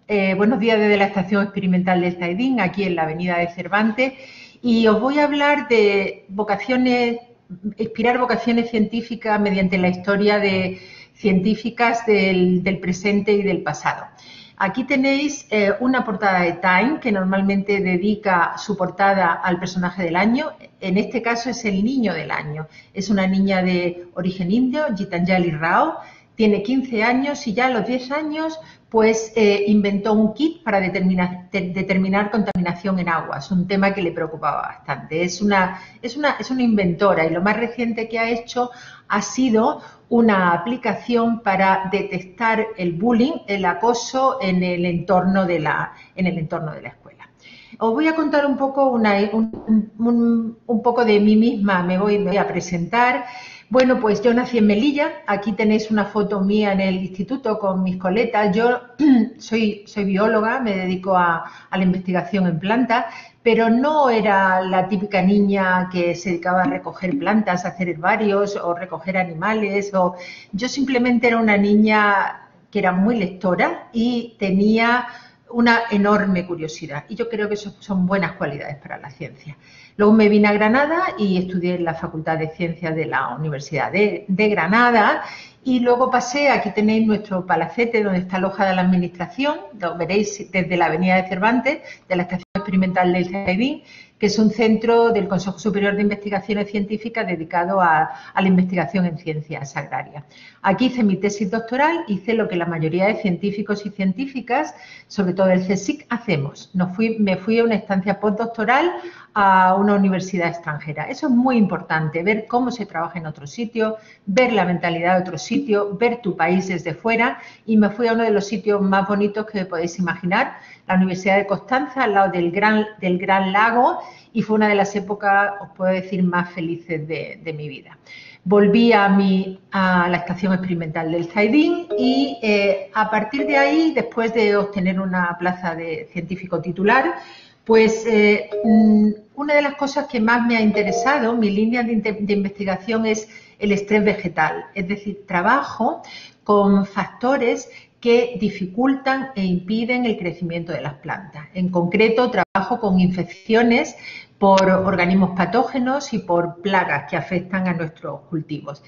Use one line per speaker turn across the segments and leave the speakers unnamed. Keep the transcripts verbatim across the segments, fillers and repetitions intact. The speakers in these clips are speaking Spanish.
Eh, buenos días desde la Estación Experimental del Zaidín, aquí en la Avenida de Cervantes, y os voy a hablar de vocaciones, inspirar vocaciones científicas mediante la historia de científicas del, del presente y del pasado. Aquí tenéis eh, una portada de Time, que normalmente dedica su portada al personaje del año. En este caso es el niño del año. Es una niña de origen indio, Gitanjali Rao. Tiene quince años y ya a los diez años pues eh, inventó un kit para determinar, de, determinar contaminación en aguas, un tema que le preocupaba bastante. Es una, es, una, es una inventora y lo más reciente que ha hecho ha sido una aplicación para detectar el bullying, el acoso en el entorno de la, en el entorno de la escuela. Os voy a contar un poco, una, un, un, un poco de mí misma, me voy, me voy a presentar. Bueno, pues yo nací en Melilla, aquí tenéis una foto mía en el instituto con mis coletas. Yo soy, soy bióloga, me dedico a, a la investigación en plantas, pero no era la típica niña que se dedicaba a recoger plantas, a hacer herbarios o recoger animales. O... Yo simplemente era una niña que era muy lectora y tenía una enorme curiosidad, y yo creo que eso son buenas cualidades para la ciencia. Luego me vine a Granada y estudié en la Facultad de Ciencias de la Universidad de, de Granada, y luego pasé, aquí tenéis nuestro palacete donde está alojada la administración, lo veréis desde la Avenida de Cervantes, de la Estación Experimental del Zaidín, que es un centro del Consejo Superior de Investigaciones Científicas dedicado a, a la investigación en ciencias agrarias. Aquí hice mi tesis doctoral, hice lo que la mayoría de científicos y científicas, sobre todo el CSIC, hacemos. Nos fui, me fui a una estancia postdoctoral a una universidad extranjera. Eso es muy importante, ver cómo se trabaja en otro sitio, ver la mentalidad de otro sitio, ver tu país desde fuera, y me fui a uno de los sitios más bonitos que podéis imaginar, la Universidad de Constanza, al lado del Gran, del Gran Lago, y fue una de las épocas, os puedo decir, más felices de, de mi vida. Volví a, mi, a la Estación Experimental del Zaidín y eh, a partir de ahí, después de obtener una plaza de científico titular, pues eh, una de las cosas que más me ha interesado, mi línea de, de investigación es el estrés vegetal, es decir, trabajo con factores que dificultan e impiden el crecimiento de las plantas. En concreto, trabajo con infecciones por organismos patógenos y por plagas que afectan a nuestros cultivos.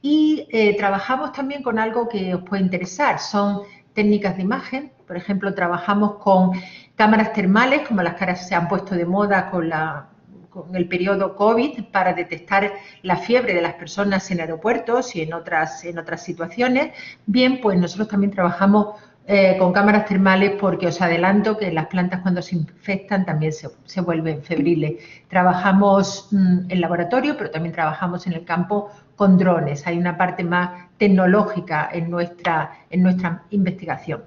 Y eh, trabajamos también con algo que os puede interesar, son técnicas de imagen. Por ejemplo, trabajamos con cámaras termales, como las que se han puesto de moda con la... con el periodo COVID, para detectar la fiebre de las personas en aeropuertos y en otras, en otras situaciones. Bien, pues nosotros también trabajamos eh, con cámaras termales, porque os adelanto que las plantas cuando se infectan también se, se vuelven febriles. Trabajamos mmm, en laboratorio, pero también trabajamos en el campo con drones. Hay una parte más tecnológica en nuestra, en nuestra investigación.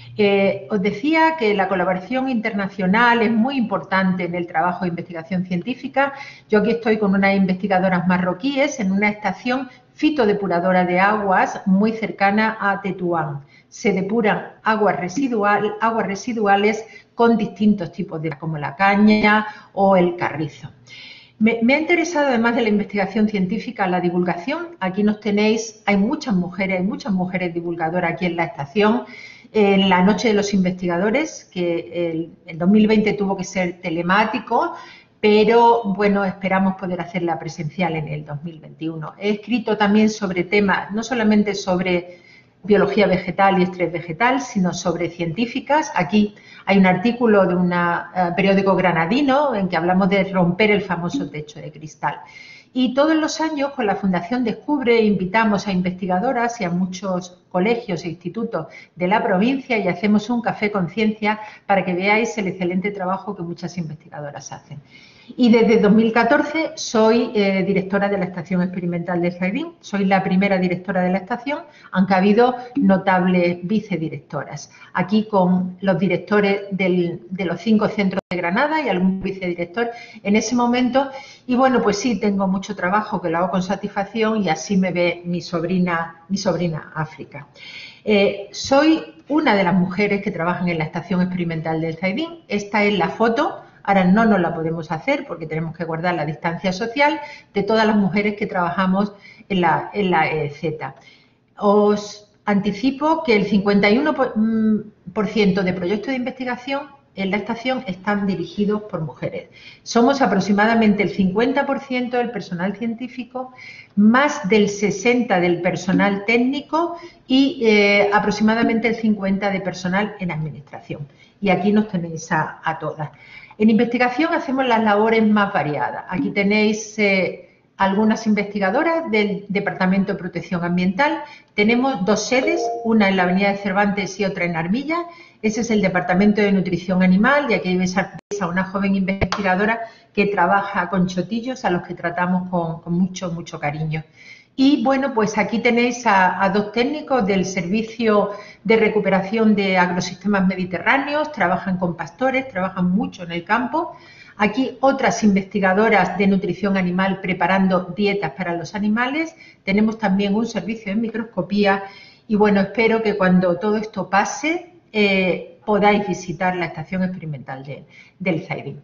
Eh, os decía que la colaboración internacional es muy importante en el trabajo de investigación científica. Yo aquí estoy con unas investigadoras marroquíes en una estación fitodepuradora de aguas muy cercana a Tetuán. Se depuran aguas, residual, aguas residuales con distintos tipos de, como la caña o el carrizo. Me, me ha interesado, además de la investigación científica, la divulgación. Aquí nos tenéis, hay muchas mujeres, hay muchas mujeres divulgadoras aquí en la estación. En la Noche de los Investigadores, que el, el dos mil veinte tuvo que ser telemático, pero bueno, esperamos poder hacerla presencial en el dos mil veintiuno. He escrito también sobre temas, no solamente sobre biología vegetal y estrés vegetal, sino sobre científicas. Aquí hay un artículo de un uh, periódico granadino en que hablamos de romper el famoso techo de cristal. Y todos los años con la Fundación Descubre invitamos a investigadoras y a muchos colegios e institutos de la provincia y hacemos un café con ciencia para que veáis el excelente trabajo que muchas investigadoras hacen. Y desde dos mil catorce soy eh, directora de la Estación Experimental de Zaidín, soy la primera directora de la estación, aunque ha habido notables vicedirectoras. Aquí con los directores del, de los cinco centros de Granada y algún vicedirector en ese momento. Y bueno, pues sí, tengo mucho trabajo que lo hago con satisfacción y así me ve mi sobrina, mi sobrina África. Eh, soy una de las mujeres que trabajan en la Estación Experimental del Zaidín. Esta es la foto. Ahora no nos la podemos hacer porque tenemos que guardar la distancia social, de todas las mujeres que trabajamos en la, en la E Z. Os anticipo que el cincuenta y uno por ciento de proyectos de investigación en la estación están dirigidos por mujeres. Somos aproximadamente el cincuenta por ciento del personal científico, más del sesenta por ciento del personal técnico y eh, aproximadamente el cincuenta por ciento de personal en administración. Y aquí nos tenéis a, a todas. En investigación hacemos las labores más variadas. Aquí tenéis eh, algunas investigadoras del Departamento de Protección Ambiental. Tenemos dos sedes, una en la Avenida de Cervantes y otra en Armilla. Ese es el Departamento de Nutrición Animal y aquí veis a una joven investigadora que trabaja con chotillos a los que tratamos con, con mucho, mucho cariño. Y bueno, pues aquí tenéis a, a dos técnicos del Servicio de Recuperación de Agrosistemas Mediterráneos, trabajan con pastores, trabajan mucho en el campo. Aquí otras investigadoras de nutrición animal preparando dietas para los animales. Tenemos también un servicio de microscopía y bueno, espero que cuando todo esto pase eh, podáis visitar la estación experimental de, del Zaidín.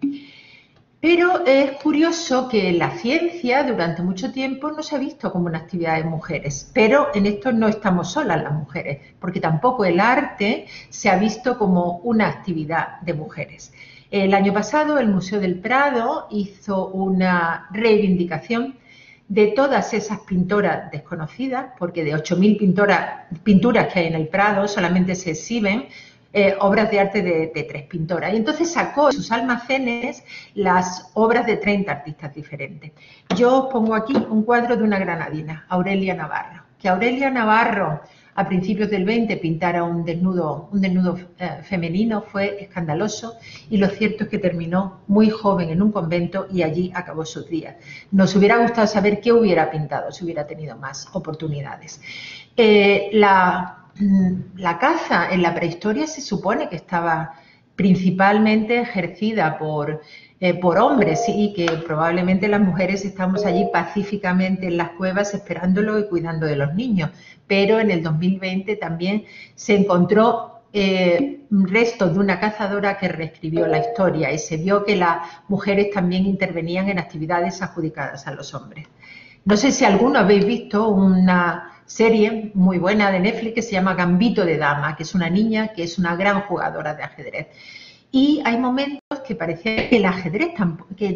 Pero es curioso que la ciencia durante mucho tiempo no se ha visto como una actividad de mujeres, pero en esto no estamos solas las mujeres, porque tampoco el arte se ha visto como una actividad de mujeres. El año pasado el Museo del Prado hizo una reivindicación de todas esas pintoras desconocidas, porque de ocho mil pinturas, pinturas que hay en el Prado solamente se exhiben Eh, obras de arte de, de tres pintoras. Y entonces sacó de sus almacenes las obras de treinta artistas diferentes. Yo os pongo aquí un cuadro de una granadina, Aurelia Navarro. Que Aurelia Navarro a principios del veinte pintara un desnudo, un desnudo eh, femenino fue escandaloso y lo cierto es que terminó muy joven en un convento y allí acabó sus días. Nos hubiera gustado saber qué hubiera pintado si hubiera tenido más oportunidades. Eh, la La caza en la prehistoria se supone que estaba principalmente ejercida por, eh, por hombres y que probablemente las mujeres estábamos allí pacíficamente en las cuevas esperándolo y cuidando de los niños. Pero en el dos mil veinte también se encontró eh, restos de una cazadora que reescribió la historia y se vio que las mujeres también intervenían en actividades adjudicadas a los hombres. No sé si alguno habéis visto una serie muy buena de Netflix que se llama Gambito de Dama, que es una niña que es una gran jugadora de ajedrez. Y hay momentos que parecía que el ajedrez tampoco, que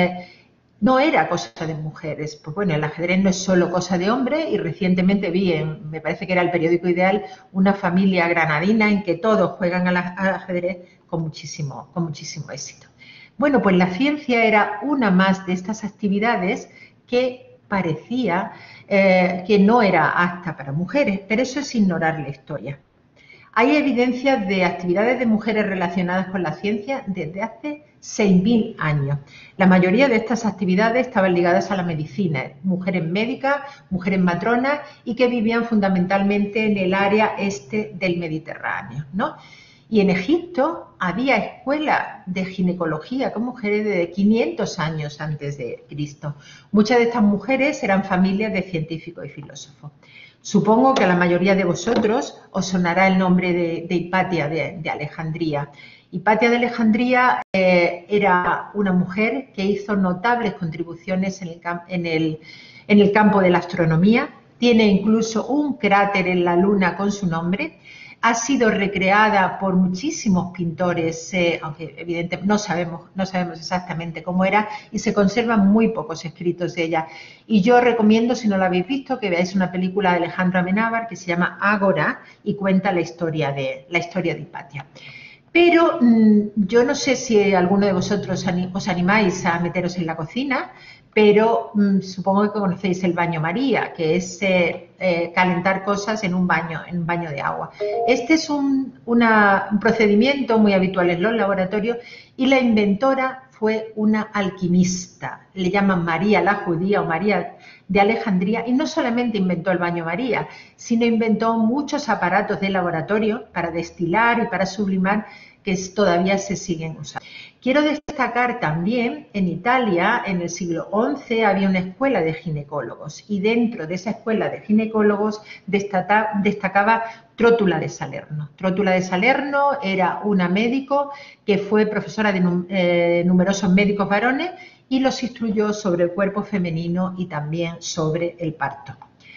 no era cosa de mujeres. Pues bueno, el ajedrez no es solo cosa de hombres y recientemente vi, en, me parece que era el periódico Ideal, una familia granadina en que todos juegan al ajedrez con muchísimo, con muchísimo éxito. Bueno, pues la ciencia era una más de estas actividades que parecía eh, que no era apta para mujeres, pero eso es ignorar la historia. Hay evidencias de actividades de mujeres relacionadas con la ciencia desde hace seis mil años. La mayoría de estas actividades estaban ligadas a la medicina, mujeres médicas, mujeres matronas y que vivían fundamentalmente en el área este del Mediterráneo, ¿no? Y en Egipto había escuelas de ginecología con mujeres desde quinientos años antes de Cristo. Muchas de estas mujeres eran familias de científicos y filósofos. Supongo que a la mayoría de vosotros os sonará el nombre de, de Hipatia de, de Alejandría. Hipatia de Alejandría eh, era una mujer que hizo notables contribuciones en el, en, el, en el campo de la astronomía. Tiene incluso un cráter en la Luna con su nombre. Ha sido recreada por muchísimos pintores, eh, aunque evidentemente no sabemos, no sabemos exactamente cómo era, y se conservan muy pocos escritos de ella. Y yo recomiendo, si no la habéis visto, que veáis una película de Alejandro Amenábar que se llama Ágora y cuenta la historia de, la historia de Hipatia. Pero mmm, yo no sé si alguno de vosotros os animáis a meteros en la cocina, pero mmm, supongo que conocéis el baño María, que es eh, eh, calentar cosas en un baño, en un baño de agua. Este es un, una, un procedimiento muy habitual en los laboratorios y la inventora fue una alquimista. Le llaman María la Judía o María de Alejandría y no solamente inventó el baño María, sino inventó muchos aparatos de laboratorio para destilar y para sublimar que todavía se siguen usando. Quiero destacar también, en Italia, en el siglo once, había una escuela de ginecólogos y dentro de esa escuela de ginecólogos destaca, destacaba Trótula de Salerno. Trótula de Salerno era una médico que fue profesora de eh, numerosos médicos varones y los instruyó sobre el cuerpo femenino y también sobre el parto.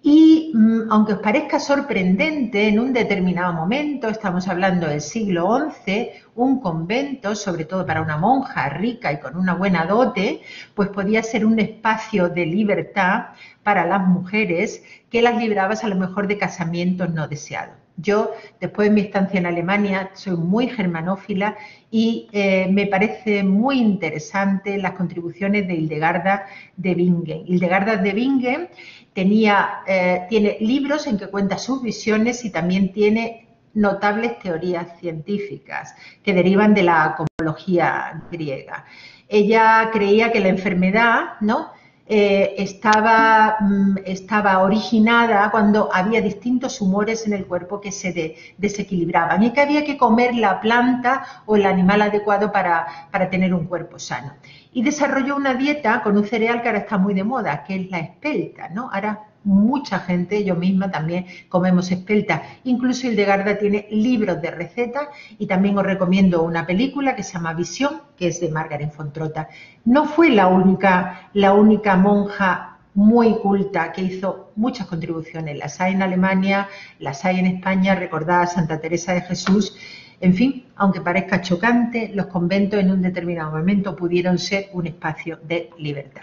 Y aunque os parezca sorprendente, en un determinado momento, estamos hablando del siglo once, un convento, sobre todo para una monja rica y con una buena dote, pues podía ser un espacio de libertad para las mujeres que las librabas a lo mejor de casamientos no deseados. Yo, después de mi estancia en Alemania, soy muy germanófila y eh, me parece muy interesante las contribuciones de Hildegarda de Bingen. Hildegarda de Bingen tenía, eh, tiene libros en que cuenta sus visiones y también tiene notables teorías científicas que derivan de la cosmología griega. Ella creía que la enfermedad, ¿no?, Eh, estaba, mm, estaba originada cuando había distintos humores en el cuerpo que se de, desequilibraban y que había que comer la planta o el animal adecuado para, para tener un cuerpo sano. Y desarrolló una dieta con un cereal que ahora está muy de moda, que es la espelta, ¿no? Ahora mucha gente, yo misma también comemos espelta. Incluso Hildegarda tiene libros de recetas y también os recomiendo una película que se llama Visión, que es de Margaret von Trotta. No fue la única, la única monja muy culta que hizo muchas contribuciones. Las hay en Alemania, las hay en España, recordad a Santa Teresa de Jesús. En fin, aunque parezca chocante, los conventos en un determinado momento pudieron ser un espacio de libertad.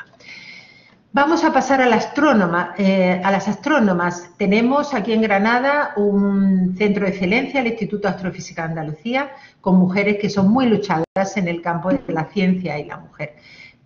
Vamos a pasar a, la astrónoma, eh, a las astrónomas. Tenemos aquí en Granada un centro de excelencia, el Instituto de Astrofísica de Andalucía, con mujeres que son muy luchadoras en el campo de la ciencia y la mujer.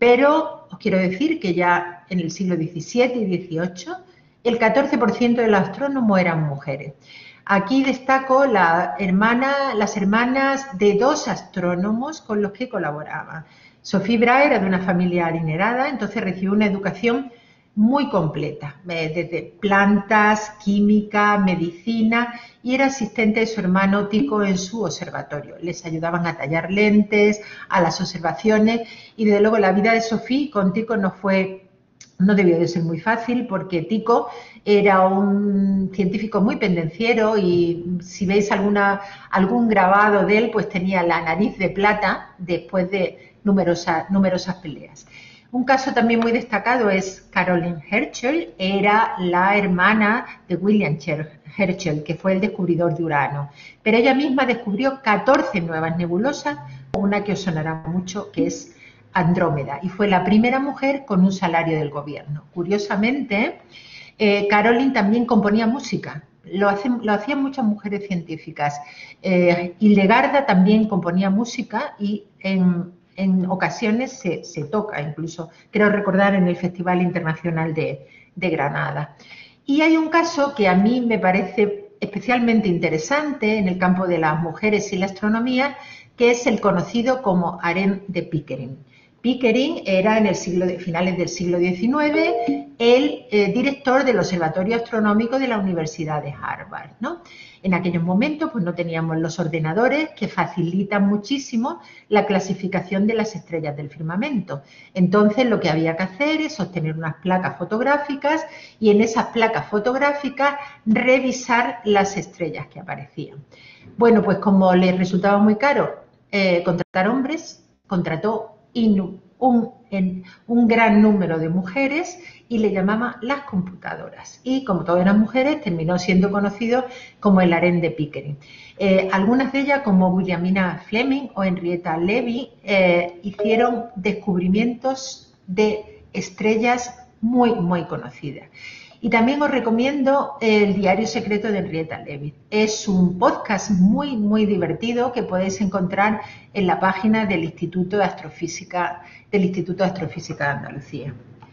Pero os quiero decir que ya en el siglo diecisiete y dieciocho el catorce por ciento de los astrónomos eran mujeres. Aquí destaco la hermana, las hermanas de dos astrónomos con los que colaboraban. Sophie Brahe era de una familia adinerada, entonces recibió una educación muy completa, desde plantas, química, medicina, y era asistente de su hermano Tycho en su observatorio. Les ayudaban a tallar lentes, a las observaciones, y desde luego la vida de Sophie con Tycho no fue... No debió de ser muy fácil porque Tycho era un científico muy pendenciero y si veis alguna, algún grabado de él, pues tenía la nariz de plata después de numerosas, numerosas peleas. Un caso también muy destacado es Caroline Herschel, era la hermana de William Herschel, que fue el descubridor de Urano. Pero ella misma descubrió catorce nuevas nebulosas, una que os sonará mucho, que es Andrómeda, y fue la primera mujer con un salario del gobierno. Curiosamente, eh, Caroline también componía música, lo, hacen, lo hacían muchas mujeres científicas. Eh, Hildegarda también componía música y en, en ocasiones se, se toca, incluso creo recordar en el Festival Internacional de, de Granada. Y hay un caso que a mí me parece especialmente interesante en el campo de las mujeres y la astronomía, que es el conocido como harén de Pickering. Pickering era en el siglo de, finales del siglo diecinueve el eh, director del Observatorio Astronómico de la Universidad de Harvard, ¿no? En aquellos momentos pues no teníamos los ordenadores que facilitan muchísimo la clasificación de las estrellas del firmamento. Entonces lo que había que hacer es obtener unas placas fotográficas y en esas placas fotográficas revisar las estrellas que aparecían. Bueno, pues como les resultaba muy caro eh, contratar hombres, contrató Un, un, un gran número de mujeres y le llamaba las computadoras. Y como todas eran mujeres, terminó siendo conocido como el harén de Pickering. Eh, algunas de ellas, como Williamina Fleming o Henrietta Levy, eh, hicieron descubrimientos de estrellas muy, muy conocidas. Y también os recomiendo el Diario Secreto de Henrietta Levy. Es un podcast muy, muy divertido que podéis encontrar en la página del Instituto de Astrofísica, del Instituto de Astrofísica de Andalucía.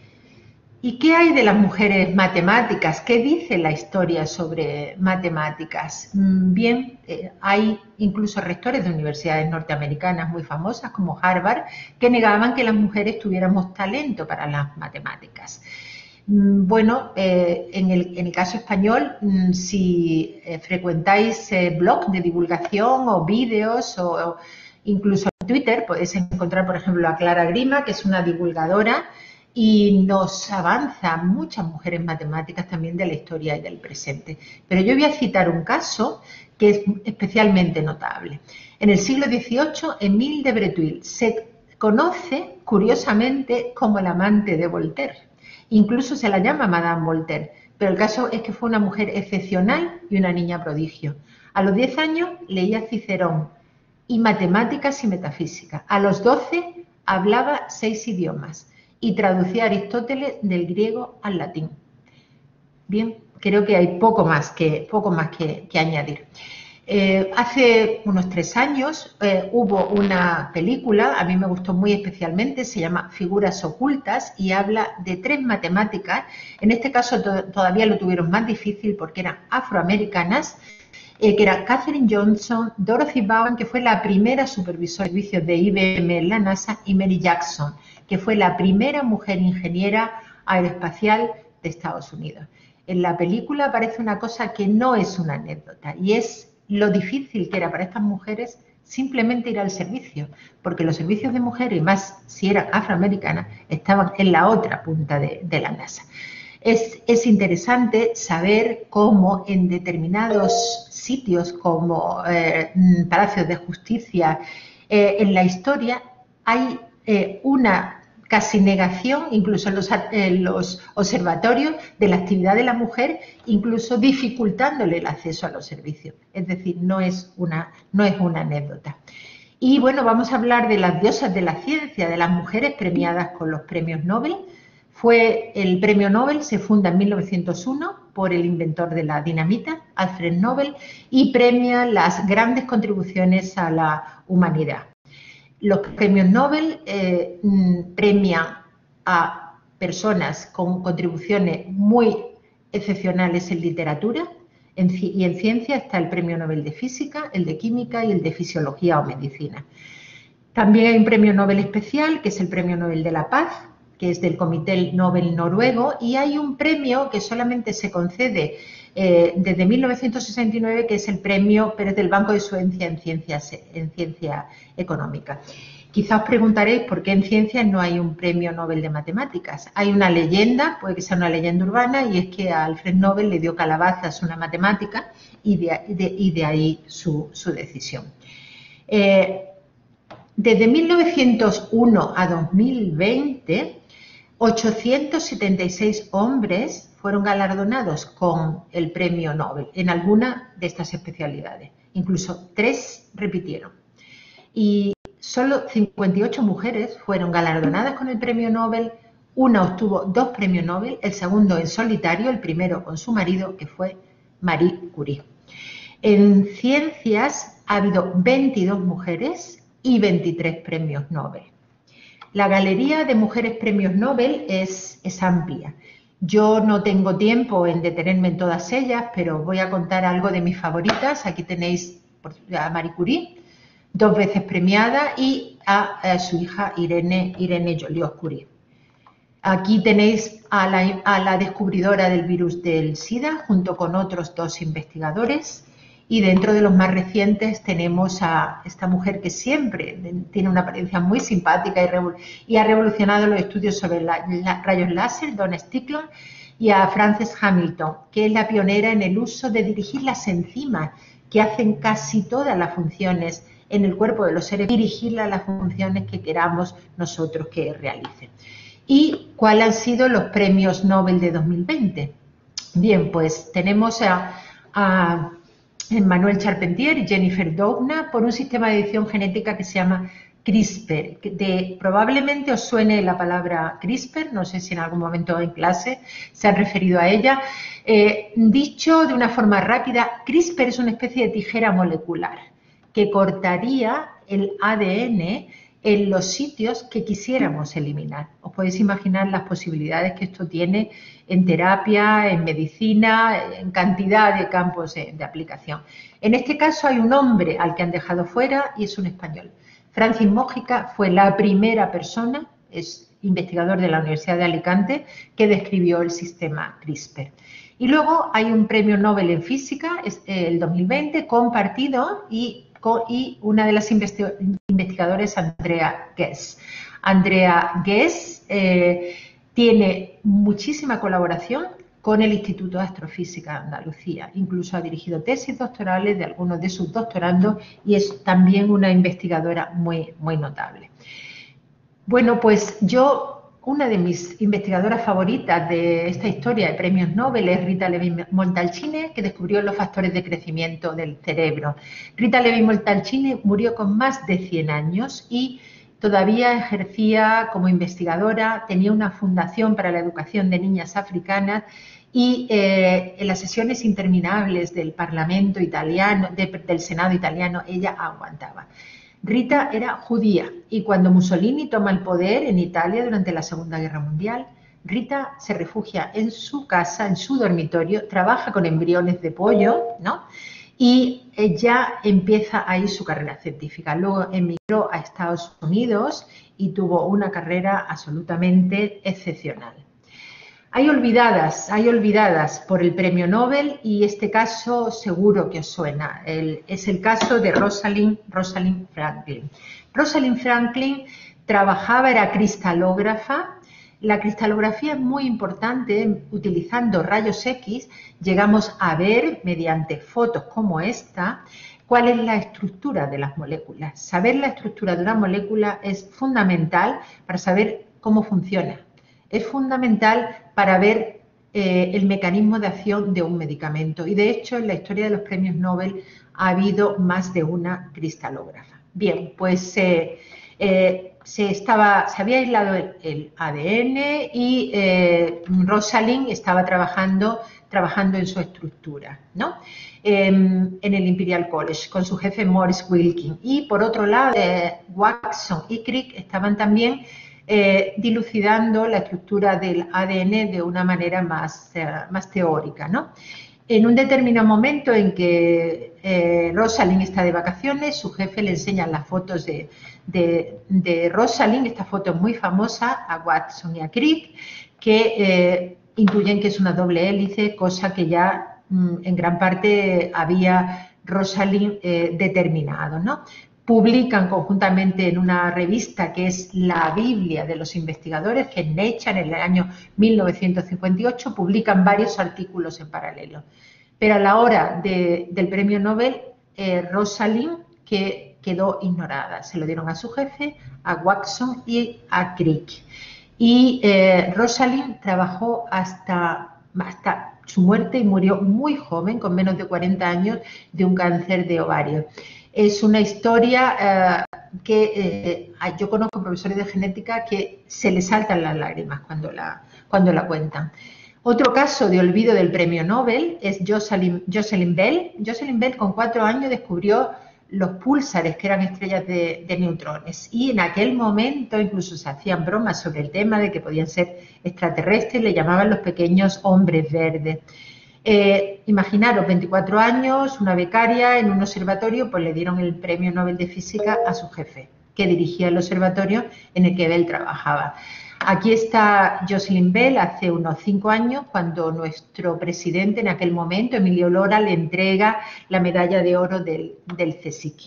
¿Y qué hay de las mujeres matemáticas? ¿Qué dice la historia sobre matemáticas? Bien, eh, hay incluso rectores de universidades norteamericanas muy famosas como Harvard que negaban que las mujeres tuviéramos talento para las matemáticas. Bueno, eh, en, el, en el caso español, si eh, frecuentáis eh, blogs de divulgación o vídeos o, o incluso en Twitter, podéis encontrar, por ejemplo, a Clara Grima, que es una divulgadora y nos avanza muchas mujeres matemáticas también de la historia y del presente. Pero yo voy a citar un caso que es especialmente notable. En el siglo dieciocho, Émile de Breteuil se conoce, curiosamente, como el amante de Voltaire. Incluso se la llama Madame Voltaire, pero el caso es que fue una mujer excepcional y una niña prodigio. A los diez años leía Cicerón y matemáticas y metafísica. A los doce hablaba seis idiomas y traducía a Aristóteles del griego al latín. Bien, creo que hay poco más que, poco más que, que añadir. Eh, hace unos tres años eh, hubo una película, a mí me gustó muy especialmente, se llama Figuras Ocultas y habla de tres matemáticas. En este caso to todavía lo tuvieron más difícil porque eran afroamericanas, eh, que eran Katherine Johnson, Dorothy Vaughan, que fue la primera supervisora de servicios de I B M en la NASA, y Mary Jackson, que fue la primera mujer ingeniera aeroespacial de Estados Unidos. En la película aparece una cosa que no es una anécdota y es lo difícil que era para estas mujeres simplemente ir al servicio, porque los servicios de mujeres, y más si eran afroamericanas, estaban en la otra punta de, de la NASA. Es, es interesante saber cómo en determinados sitios como eh, palacios de justicia eh, en la historia hay eh, una casi negación, incluso en los, en los observatorios, de la actividad de la mujer, incluso dificultándole el acceso a los servicios. Es decir, no es una, no es una anécdota. Y bueno, vamos a hablar de las diosas de la ciencia, de las mujeres premiadas con los premios Nobel. Fue el premio Nobel, se funda en mil novecientos uno por el inventor de la dinamita, Alfred Nobel, y premia las grandes contribuciones a la humanidad. Los premios Nobel eh, premian a personas con contribuciones muy excepcionales en literatura en, y en ciencia. Está el premio Nobel de Física, el de Química y el de Fisiología o Medicina. También hay un premio Nobel especial, que es el premio Nobel de la Paz, que es del Comité Nobel noruego, y hay un premio que solamente se concede eh, desde mil novecientos sesenta y nueve, que es el premio Pérez del Banco de Suecia en ciencias, en ciencia económica. Quizás os preguntaréis por qué en ciencias no hay un premio Nobel de matemáticas. Hay una leyenda, puede que sea una leyenda urbana, y es que a Alfred Nobel le dio calabazas una matemática y de, de, y de ahí su, su decisión. Eh, desde mil novecientos uno a dos mil veinte, ochocientos setenta y seis hombres fueron galardonados con el premio Nobel en alguna de estas especialidades. Incluso tres repitieron. Y solo cincuenta y ocho mujeres fueron galardonadas con el premio Nobel. Una obtuvo dos premios Nobel, el segundo en solitario, el primero con su marido, que fue Marie Curie. En ciencias ha habido veintidós mujeres y veintitrés premios Nobel. La galería de mujeres premios Nobel es, es amplia. Yo no tengo tiempo en detenerme en todas ellas, pero voy a contar algo de mis favoritas. Aquí tenéis a Marie Curie, dos veces premiada, y a, a su hija Irene, Irene Joliot-Curie. Aquí tenéis a la, a la descubridora del virus del SIDA, junto con otros dos investigadores. Y dentro de los más recientes tenemos a esta mujer que siempre tiene una apariencia muy simpática y, y ha revolucionado los estudios sobre la, la, rayos láser, Donna Strickland, y a Frances Hamilton, que es la pionera en el uso de dirigir las enzimas que hacen casi todas las funciones en el cuerpo de los seres, dirigirlas a las funciones que queramos nosotros que realicen. ¿Y cuáles han sido los premios Nobel de dos mil veinte? Bien, pues tenemos a, a Emmanuel Charpentier y Jennifer Doudna por un sistema de edición genética que se llama CRISPR. De, probablemente os suene la palabra CRISPR, no sé si en algún momento en clase se han referido a ella. Eh, dicho de una forma rápida, CRISPR es una especie de tijera molecular que cortaría el A D N en los sitios que quisiéramos eliminar. Os podéis imaginar las posibilidades que esto tiene en terapia, en medicina, en cantidad de campos de, de aplicación. En este caso hay un hombre al que han dejado fuera y es un español. Francis Mójica fue la primera persona, es investigador de la Universidad de Alicante, que describió el sistema CRISPR. Y luego hay un premio Nobel en física, el dos mil veinte, compartido y y una de las investigadoras, Andrea Ghez. Andrea Ghez eh, tiene muchísima colaboración con el Instituto de Astrofísica de Andalucía. Incluso ha dirigido tesis doctorales de algunos de sus doctorandos y es también una investigadora muy, muy notable. Bueno, pues yo una de mis investigadoras favoritas de esta historia de premios Nobel es Rita Levi-Montalcini, que descubrió los factores de crecimiento del cerebro. Rita Levi-Montalcini murió con más de cien años y todavía ejercía como investigadora, tenía una fundación para la educación de niñas africanas y eh, en las sesiones interminables del Parlamento italiano, de, del Senado italiano, ella aguantaba. Rita era judía y cuando Mussolini toma el poder en Italia durante la Segunda Guerra Mundial, Rita se refugia en su casa, en su dormitorio, trabaja con embriones de pollo, ¿no? Y ya empieza ahí su carrera científica. Luego emigró a Estados Unidos y tuvo una carrera absolutamente excepcional. Hay olvidadas, hay olvidadas por el premio Nobel y este caso seguro que os suena. El, es el caso de Rosalind, Rosalind Franklin. Rosalind Franklin trabajaba, era cristalógrafa. La cristalografía es muy importante. Utilizando rayos X llegamos a ver, mediante fotos como esta, cuál es la estructura de las moléculas. Saber la estructura de una molécula es fundamental para saber cómo funciona. Es fundamental para ver eh, el mecanismo de acción de un medicamento. Y de hecho, en la historia de los premios Nobel ha habido más de una cristalógrafa. Bien, pues eh, eh, se, estaba, se había aislado el, el A D N y eh, Rosalind estaba trabajando, trabajando en su estructura, ¿no? Eh, en el Imperial College con su jefe Maurice Wilkin. Y por otro lado, eh, Watson y Crick estaban también Eh, dilucidando la estructura del A D N de una manera más, eh, más teórica, ¿no? En un determinado momento en que eh, Rosalind está de vacaciones, su jefe le enseña las fotos de, de, de Rosalind, esta foto es muy famosa, a Watson y a Crick, que eh, intuyen que es una doble hélice, cosa que ya mm, en gran parte había Rosalind eh, determinado, ¿no? Publican conjuntamente en una revista que es la Biblia de los investigadores, que es Nature, en el año mil novecientos cincuenta y ocho, publican varios artículos en paralelo. Pero a la hora de, del premio Nobel, eh, Rosalind que quedó ignorada. Se lo dieron a su jefe, a Watson y a Crick. Y eh, Rosalind trabajó hasta, hasta su muerte y murió muy joven, con menos de cuarenta años, de un cáncer de ovario. Es una historia eh, que eh, yo conozco profesores de genética que se les saltan las lágrimas cuando la, cuando la cuentan. Otro caso de olvido del premio Nobel es Jocelyn, Jocelyn Bell. Jocelyn Bell con cuatro años descubrió los púlsares, que eran estrellas de, de neutrones. Y en aquel momento incluso se hacían bromas sobre el tema de que podían ser extraterrestres, le llamaban los pequeños hombres verdes. Eh, imaginaros, veinticuatro años, una becaria en un observatorio, pues le dieron el premio Nobel de Física a su jefe, que dirigía el observatorio en el que Bell trabajaba. Aquí está Jocelyn Bell hace unos cinco años, cuando nuestro presidente en aquel momento, Emilio Lora, le entrega la medalla de oro del, del CSIC.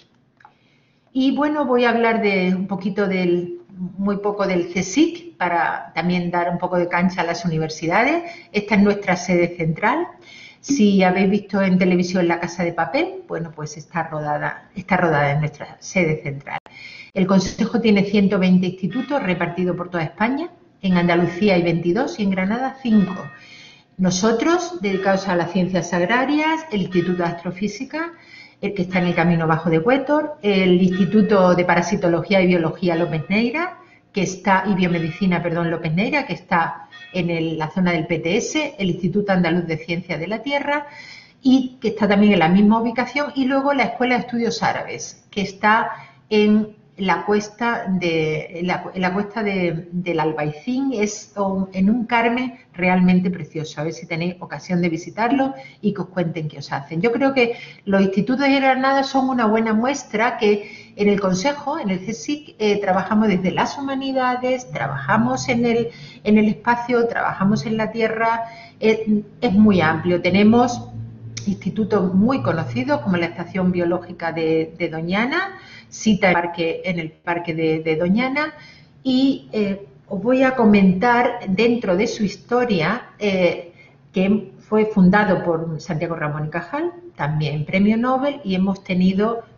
Y bueno, voy a hablar de un poquito del, muy poco del CSIC, para también dar un poco de cancha a las universidades. Esta es nuestra sede central. Si habéis visto en televisión La Casa de Papel, bueno, pues está rodada, está rodada en nuestra sede central. El Consejo tiene ciento veinte institutos repartidos por toda España. En Andalucía hay veintidós y en Granada cinco. Nosotros, dedicados a las ciencias agrarias, el Instituto de Astrofísica, el que está en el Camino Bajo de Huétor, el Instituto de Parasitología y Biología López Neira, que está, y Biomedicina, perdón, López Neira, que está en el, la zona del P T S, el Instituto Andaluz de Ciencias de la Tierra, y que está también en la misma ubicación, y luego la Escuela de Estudios Árabes, que está en la cuesta, de, la, la cuesta de, del Albaicín, es un, en un Carmen realmente precioso. A ver si tenéis ocasión de visitarlo y que os cuenten qué os hacen. Yo creo que los institutos de Granada son una buena muestra que en el Consejo, en el CSIC, eh, trabajamos desde las humanidades, trabajamos en el, en el espacio, trabajamos en la tierra, eh, es muy amplio. Tenemos institutos muy conocidos como la Estación Biológica de, de Doñana, cita en el parque, en el parque de, de Doñana, y eh, os voy a comentar dentro de su historia, eh, que fue fundado por Santiago Ramón y Cajal, también premio Nobel, y hemos tenido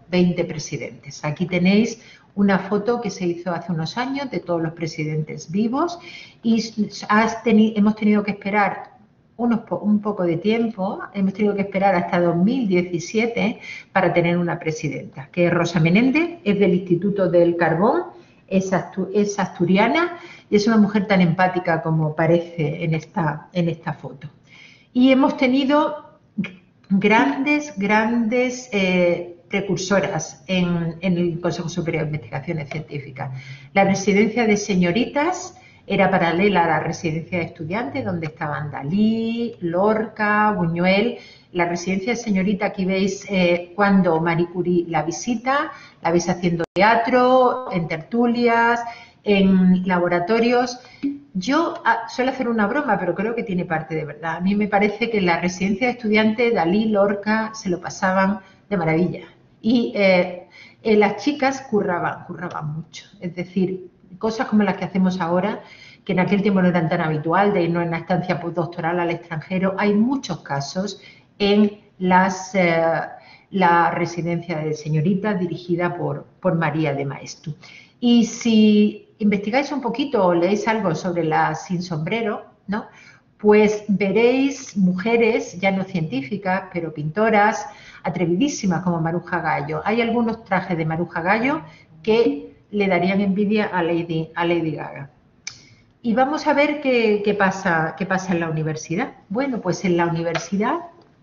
veinte presidentes. Aquí tenéis una foto que se hizo hace unos años de todos los presidentes vivos y has teni- hemos tenido que esperar unos po- un poco de tiempo, hemos tenido que esperar hasta dos mil diecisiete para tener una presidenta, que es Rosa Menéndez, es del Instituto del Carbón, es, astu- es asturiana y es una mujer tan empática como parece en esta, en esta foto. Y hemos tenido grandes, grandes eh, precursoras en, en el Consejo Superior de Investigaciones Científicas. La residencia de señoritas era paralela a la residencia de estudiantes, donde estaban Dalí, Lorca, Buñuel. La residencia de señorita, aquí veis eh, cuando Marie Curie la visita, la veis haciendo teatro, en tertulias, en laboratorios. Yo ah, suelo hacer una broma, pero creo que tiene parte de verdad. A mí me parece que en la residencia de estudiantes, Dalí, Lorca, se lo pasaban de maravilla. Y eh, eh, las chicas curraban, curraban mucho. Es decir, cosas como las que hacemos ahora, que en aquel tiempo no eran tan habitual, de irnos en una estancia postdoctoral al extranjero. Hay muchos casos en las, eh, la residencia de señoritas dirigida por, por María de Maestu. Y si investigáis un poquito o leéis algo sobre la sin sombrero, ¿no?, pues veréis mujeres, ya no científicas, pero pintoras, atrevidísimas como Maruja Gallo. Hay algunos trajes de Maruja Gallo que le darían envidia a Lady, a Lady Gaga. Y vamos a ver qué, qué, pasa, qué pasa en la universidad. Bueno, pues en la universidad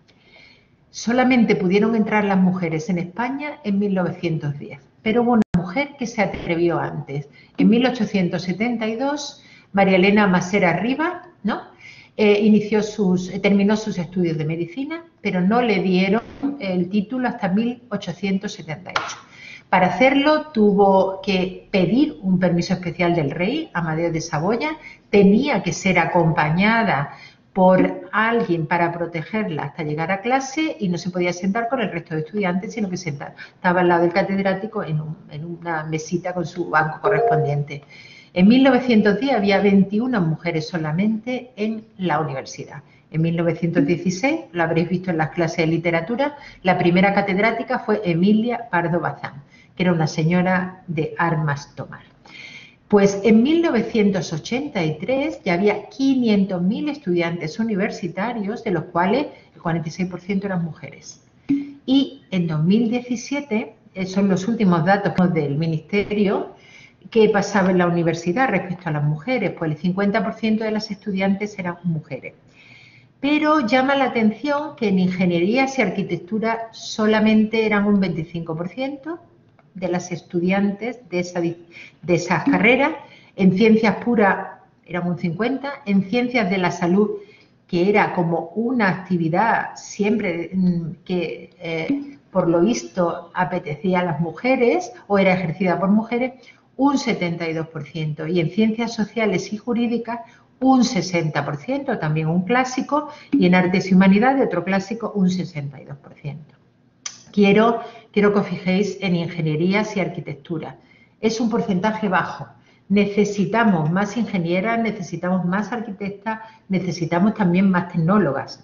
solamente pudieron entrar las mujeres en España en mil novecientos diez, pero hubo una mujer que se atrevió antes. En mil ochocientos setenta y dos, María Elena Masera Riba, ¿no?, Eh, inició sus, eh, terminó sus estudios de medicina, pero no le dieron el título hasta mil ochocientos setenta y ocho. Para hacerlo tuvo que pedir un permiso especial del rey, Amadeo de Saboya, tenía que ser acompañada por alguien para protegerla hasta llegar a clase y no se podía sentar con el resto de estudiantes, sino que sentar, estaba al lado del catedrático en, un, en una mesita con su banco correspondiente. En mil novecientos diez había veintiuna mujeres solamente en la universidad. En mil novecientos dieciséis, lo habréis visto en las clases de literatura, la primera catedrática fue Emilia Pardo Bazán, que era una señora de armas tomar. Pues en mil novecientos ochenta y tres ya había quinientos mil estudiantes universitarios, de los cuales el cuarenta y seis por ciento eran mujeres. Y en dos mil diecisiete, son los últimos datos del Ministerio, ¿qué pasaba en la universidad respecto a las mujeres? Pues el cincuenta por ciento de las estudiantes eran mujeres. Pero llama la atención que en ingenierías y arquitectura solamente eran un veinticinco por ciento de las estudiantes de, esa, de esas carreras. En ciencias puras eran un cincuenta por ciento, en ciencias de la salud, que era como una actividad siempre que eh, por lo visto apetecía a las mujeres o era ejercida por mujeres, un setenta y dos por ciento, y en ciencias sociales y jurídicas un sesenta por ciento, también un clásico, y en artes y humanidades otro clásico, un sesenta y dos por ciento. Quiero, quiero que os fijéis en ingenierías y arquitectura. Es un porcentaje bajo. Necesitamos más ingenieras, necesitamos más arquitectas, necesitamos también más tecnólogas.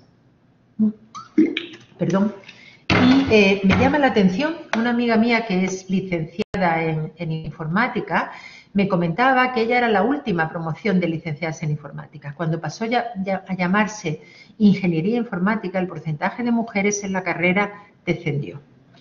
Perdón. Y eh, me llama la atención, una amiga mía que es licenciada en, en informática, me comentaba que ella era la última promoción de licenciadas en informática. Cuando pasó ya, ya a llamarse ingeniería informática, el porcentaje de mujeres en la carrera descendió.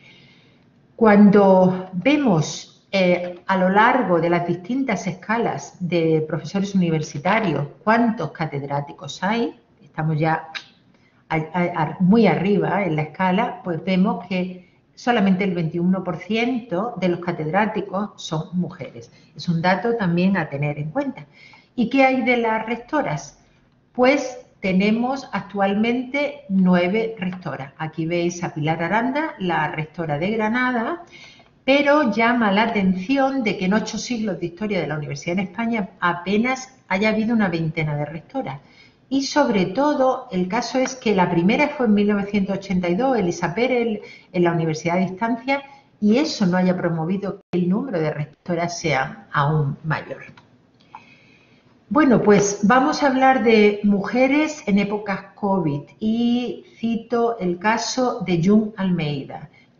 Cuando vemos eh, a lo largo de las distintas escalas de profesores universitarios cuántos catedráticos hay, estamos ya a, a, muy arriba en la escala, pues vemos que solamente el veintiuno por ciento de los catedráticos son mujeres. Es un dato también a tener en cuenta. ¿Y qué hay de las rectoras? Pues tenemos actualmente nueve rectoras. Aquí veis a Pilar Aranda, la rectora de Granada, pero llama la atención de que en ocho siglos de historia de la Universidad en España apenas haya habido una veintena de rectoras. Y sobre todo, el caso es que la primera fue en mil novecientos ochenta y dos, Elisa Pérez, en la Universidad de Distancia, y eso no haya promovido que el número de rectoras sea aún mayor. Bueno, pues vamos a hablar de mujeres en épocas COVID y cito el caso de June Almeida.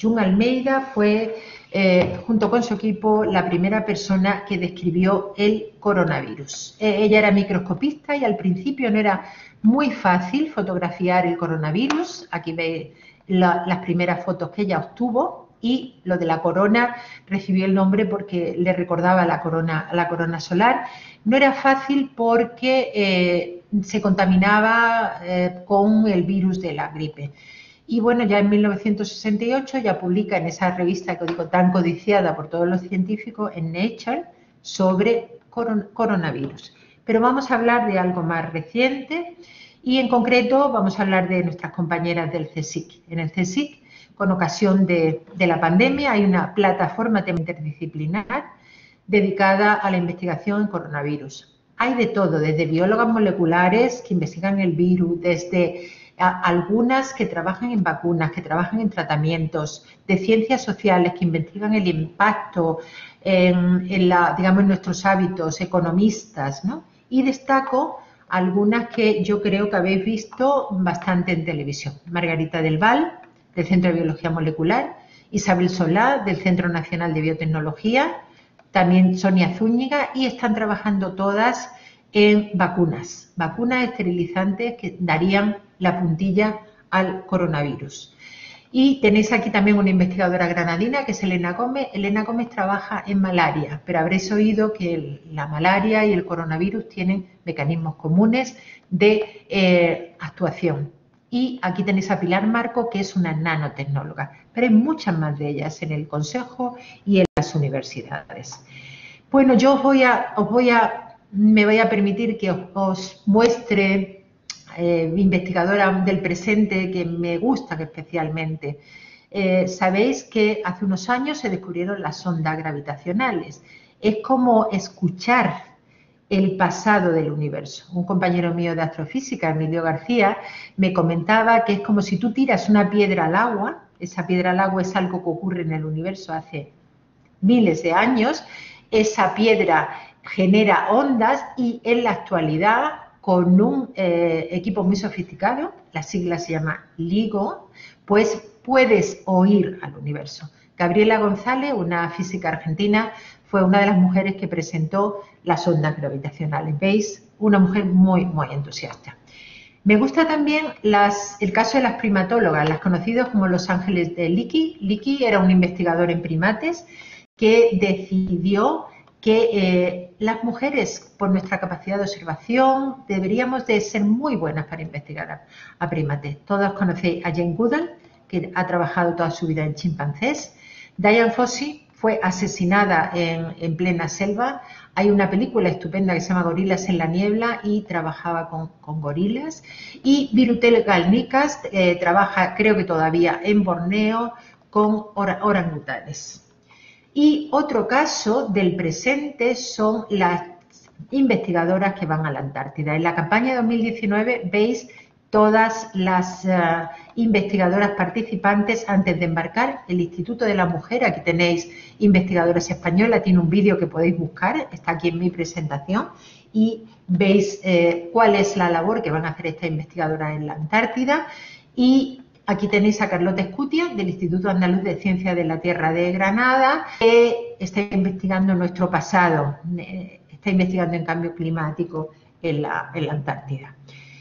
June Almeida fue, eh, junto con su equipo, la primera persona que describió el coronavirus. Eh, ella era microscopista y al principio no era muy fácil fotografiar el coronavirus. Aquí veis la, las primeras fotos que ella obtuvo, y lo de la corona recibió el nombre porque le recordaba la corona, la corona solar. No era fácil porque eh, se contaminaba eh, con el virus de la gripe. Y bueno, ya en mil novecientos sesenta y ocho ya publica en esa revista que digo, tan codiciada por todos los científicos, en Nature, sobre coron coronavirus. Pero vamos a hablar de algo más reciente y en concreto vamos a hablar de nuestras compañeras del CSIC. En el CSIC, con ocasión de, de la pandemia, hay una plataforma interdisciplinar dedicada a la investigación en coronavirus. Hay de todo, desde biólogas moleculares que investigan el virus, desde a, algunas que trabajan en vacunas, que trabajan en tratamientos, de ciencias sociales que investigan el impacto en, en, la, digamos, en nuestros hábitos, economistas, ¿no? Y destaco algunas que yo creo que habéis visto bastante en televisión. Margarita del Val, del Centro de Biología Molecular, Isabel Solá, del Centro Nacional de Biotecnología, también Sonia Zúñiga, y están trabajando todas en vacunas, vacunas esterilizantes que darían la puntilla al coronavirus. Y tenéis aquí también una investigadora granadina que es Elena Gómez. Elena Gómez trabaja en malaria, pero habréis oído que el, la malaria y el coronavirus tienen mecanismos comunes de eh, actuación. Y aquí tenéis a Pilar Marco, que es una nanotecnóloga, pero hay muchas más de ellas en el Consejo y en las universidades. Bueno, yo os voy a, os voy a, me voy a permitir que os, os muestre eh, investigadora del presente que me gusta que especialmente. Eh, Sabéis que hace unos años se descubrieron las ondas gravitacionales. Es como escuchar el pasado del universo. Un compañero mío de astrofísica, Emilio García, me comentaba que es como si tú tiras una piedra al agua. Esa piedra al agua es algo que ocurre en el universo hace miles de años. Esa piedra genera ondas y en la actualidad, con un eh, equipo muy sofisticado, la sigla se llama LIGO, pues puedes oír al universo. Gabriela González, una física argentina, fue una de las mujeres que presentó las ondas gravitacionales. ¿Veis? Una mujer muy, muy entusiasta. Me gusta también las, el caso de las primatólogas, las conocidas como los ángeles de Leakey. Leakey era un investigador en primates que decidió que eh, las mujeres, por nuestra capacidad de observación, deberíamos de ser muy buenas para investigar a, a primates. Todos conocéis a Jane Goodall, que ha trabajado toda su vida en chimpancés. Diane Fossey fue asesinada en, en plena selva. Hay una película estupenda que se llama Gorilas en la niebla y trabajaba con, con gorilas. Y Virutel Galnicas eh, trabaja, creo que todavía, en Borneo con or orangutanes. Y otro caso del presente son las investigadoras que van a la Antártida. En la campaña dos mil diecinueve veis todas las uh, investigadoras participantes antes de embarcar. El Instituto de la Mujer, aquí tenéis investigadoras españolas, tiene un vídeo que podéis buscar, está aquí en mi presentación, y veis eh, cuál es la labor que van a hacer estas investigadoras en la Antártida. Y aquí tenéis a Carlota Escutia, del Instituto Andaluz de Ciencias de la Tierra de Granada, que está investigando nuestro pasado, está investigando en cambio climático en la, en la Antártida.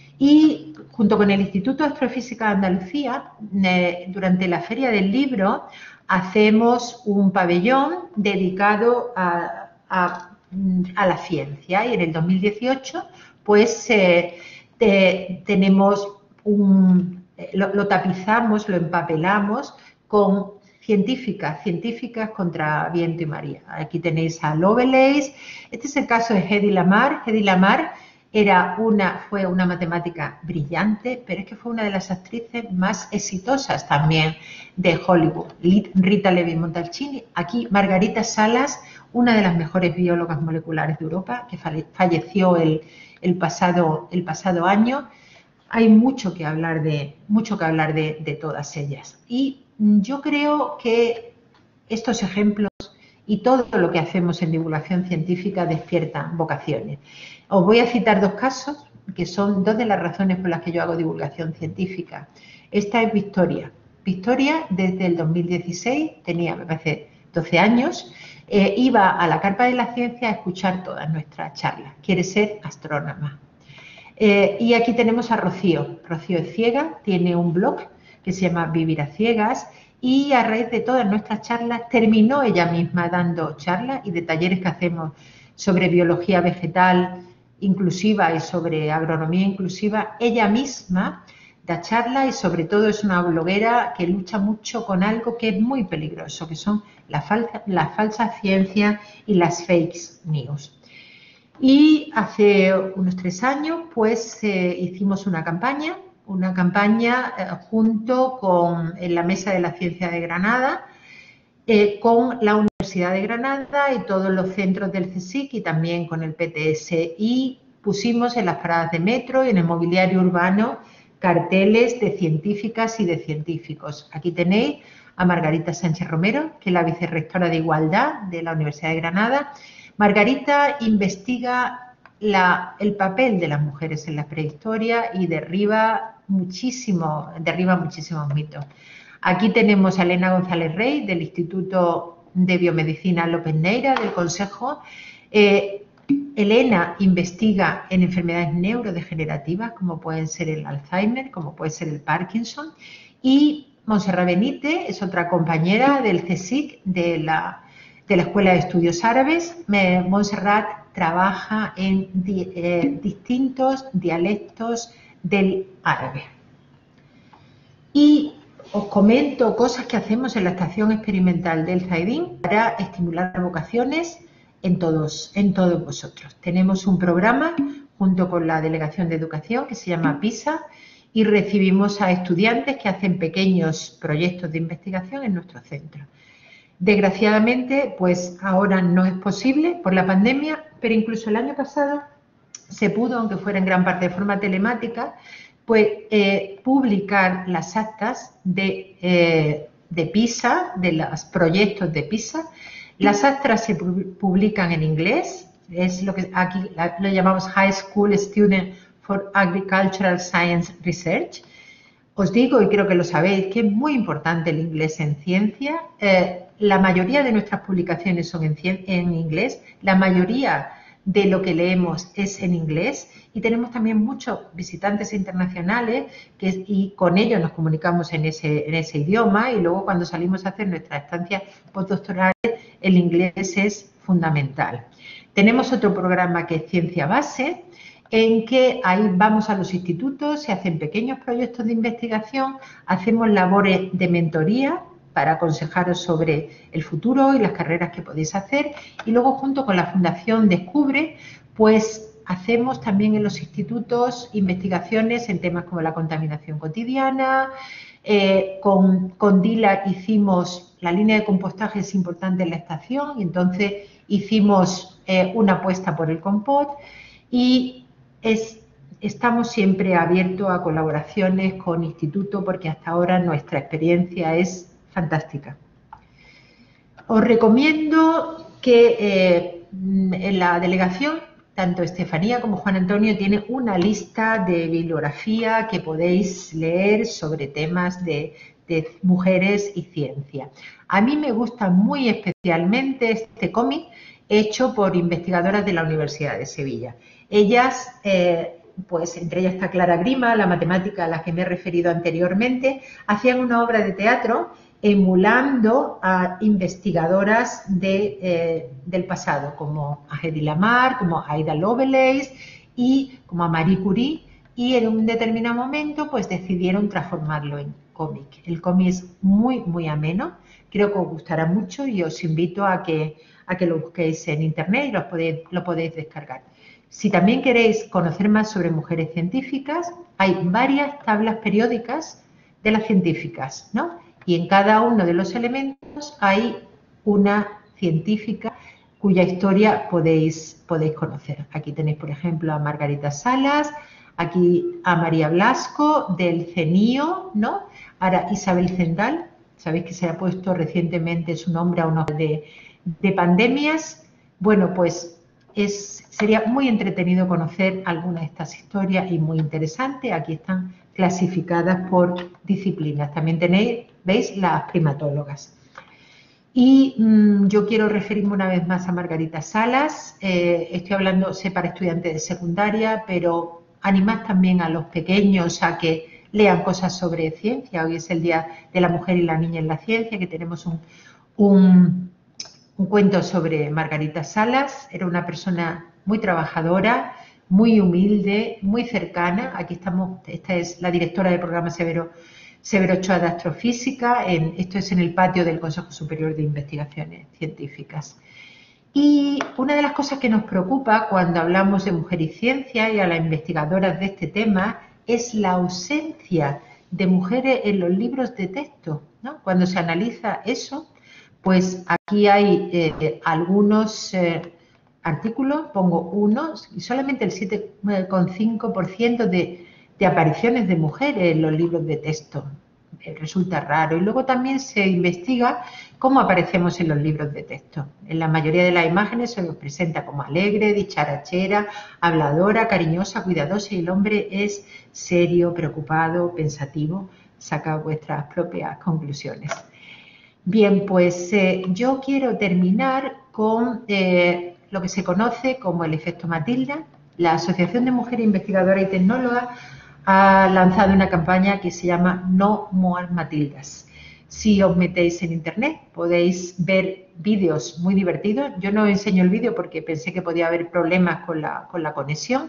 Y junto con el Instituto de Astrofísica de Andalucía, eh, durante la Feria del Libro, hacemos un pabellón dedicado a, a, a la ciencia. Y en el dos mil dieciocho, pues, eh, te, tenemos un... Lo, lo tapizamos, lo empapelamos con científicas, científicas contra viento y marea. Aquí tenéis a Lovelace. Este es el caso de Hedy Lamarr. Hedy Lamarr era una, fue una matemática brillante, pero es que fue una de las actrices más exitosas también de Hollywood. Rita Levi Montalcini. Aquí Margarita Salas, una de las mejores biólogas moleculares de Europa, que falleció el, el, pasado, el pasado año. Hay mucho que hablar de, mucho que hablar de, de todas ellas. Y yo creo que estos ejemplos y todo lo que hacemos en divulgación científica despiertan vocaciones. Os voy a citar dos casos que son dos de las razones por las que yo hago divulgación científica. Esta es Victoria. Victoria, desde el dos mil dieciséis, tenía, me parece, doce años, eh, iba a la Carpa de la Ciencia a escuchar todas nuestras charlas. Quiere ser astrónoma. Eh, y aquí tenemos a Rocío. Rocío es ciega, tiene un blog que se llama Vivir a Ciegas, y a raíz de todas nuestras charlas terminó ella misma dando charlas y de talleres que hacemos sobre biología vegetal inclusiva y sobre agronomía inclusiva. Ella misma da charlas y sobre todo es una bloguera que lucha mucho con algo que es muy peligroso, que son las falsas la falsa ciencias y las fake news. Y hace unos tres años pues eh, hicimos una campaña, una campaña eh, junto con en la Mesa de la Ciencia de Granada, eh, con la Universidad de Granada y todos los centros del CSIC y también con el P T S, y pusimos en las paradas de metro y en el mobiliario urbano carteles de científicas y de científicos. Aquí tenéis a Margarita Sánchez Romero, que es la vicerrectora de Igualdad de la Universidad de Granada. Margarita investiga la, el papel de las mujeres en la prehistoria y derriba, muchísimo, derriba muchísimos mitos. Aquí tenemos a Elena González Rey, del Instituto de Biomedicina López Neira, del Consejo. Eh, Elena investiga en enfermedades neurodegenerativas, como pueden ser el Alzheimer, como puede ser el Parkinson. Y Montserrat Benítez es otra compañera del CSIC, de la, de la Escuela de Estudios Árabes. Me, Montserrat trabaja en di, eh, distintos dialectos del árabe. Y os comento cosas que hacemos en la Estación Experimental del Zaidín para estimular vocaciones en todos, en todos vosotros. Tenemos un programa junto con la Delegación de Educación que se llama PISA y recibimos a estudiantes que hacen pequeños proyectos de investigación en nuestro centro. Desgraciadamente, pues ahora no es posible por la pandemia, pero incluso el año pasado se pudo, aunque fuera en gran parte de forma telemática, pues eh, publicar las actas de, eh, de PISA, de los proyectos de PISA. Las actas se publican en inglés, es lo que aquí lo llamamos High School Student for Agricultural Science Research. Os digo, y creo que lo sabéis, que es muy importante el inglés en ciencia. Eh, la mayoría de nuestras publicaciones son en, en inglés, la mayoría de lo que leemos es en inglés y tenemos también muchos visitantes internacionales que, y con ellos nos comunicamos en ese, en ese idioma, y luego cuando salimos a hacer nuestras estancias postdoctorales el inglés es fundamental. Tenemos otro programa que es Ciencia Base, en que ahí vamos a los institutos, se hacen pequeños proyectos de investigación, hacemos labores de mentoría para aconsejaros sobre el futuro y las carreras que podéis hacer, y luego junto con la Fundación Descubre, pues hacemos también en los institutos investigaciones en temas como la contaminación cotidiana. Eh, con, con DILA hicimos, la línea de compostaje es importante en la estación, y entonces hicimos eh, una apuesta por el compot, y es, estamos siempre abiertos a colaboraciones con institutos porque hasta ahora nuestra experiencia es fantástica. Os recomiendo que eh, en la delegación, tanto Estefanía como Juan Antonio tienen una lista de bibliografía que podéis leer sobre temas de, de mujeres y ciencia. A mí me gusta muy especialmente este cómic hecho por investigadoras de la Universidad de Sevilla. Ellas, eh, pues entre ellas está Clara Grima, la matemática a la que me he referido anteriormente, hacían una obra de teatro emulando a investigadoras de, eh, del pasado, como a Hedy Lamarr, como a Ada Lovelace y como a Marie Curie, y en un determinado momento pues decidieron transformarlo en cómic. El cómic es muy, muy ameno, creo que os gustará mucho y os invito a que, a que lo busquéis en internet y lo podéis, lo podéis descargar. Si también queréis conocer más sobre mujeres científicas, hay varias tablas periódicas de las científicas, ¿no? Y en cada uno de los elementos hay una científica cuya historia podéis, podéis conocer. Aquí tenéis, por ejemplo, a Margarita Salas, aquí a María Blasco del CENIO, ¿no? Ahora Isabel Zendal, sabéis que se ha puesto recientemente su nombre a uno de, de pandemias. Bueno, pues es, sería muy entretenido conocer algunas de estas historias y muy interesante. Aquí están clasificadas por disciplinas. También tenéis ¿Veis? Las primatólogas. Y mmm, yo quiero referirme una vez más a Margarita Salas. Eh, estoy hablando, sé, para estudiantes de secundaria, pero animad también a los pequeños a que lean cosas sobre ciencia. Hoy es el Día de la Mujer y la Niña en la Ciencia, que tenemos un, un, un cuento sobre Margarita Salas. Era una persona muy trabajadora, muy humilde, muy cercana. Aquí estamos, esta es la directora del programa Severo Severo Ochoa de Astrofísica, en, esto es en el patio del Consejo Superior de Investigaciones Científicas. Y una de las cosas que nos preocupa cuando hablamos de mujer y ciencia y a las investigadoras de este tema es la ausencia de mujeres en los libros de texto, ¿no? Cuando se analiza eso, pues aquí hay eh, algunos eh, artículos, pongo unos, y solamente el siete coma cinco por ciento de de apariciones de mujeres en los libros de texto. Resulta raro. Y luego también se investiga cómo aparecemos en los libros de texto. En la mayoría de las imágenes se nos presenta como alegre, dicharachera, habladora, cariñosa, cuidadosa, y el hombre es serio, preocupado, pensativo. Saca vuestras propias conclusiones. Bien, pues eh, yo quiero terminar con eh, lo que se conoce como el efecto Matilda. La Asociación de Mujeres Investigadoras y Tecnólogas ha lanzado una campaña que se llama No More Matildas. Si os metéis en internet podéis ver vídeos muy divertidos. Yo no enseño el vídeo porque pensé que podía haber problemas con la, con la conexión.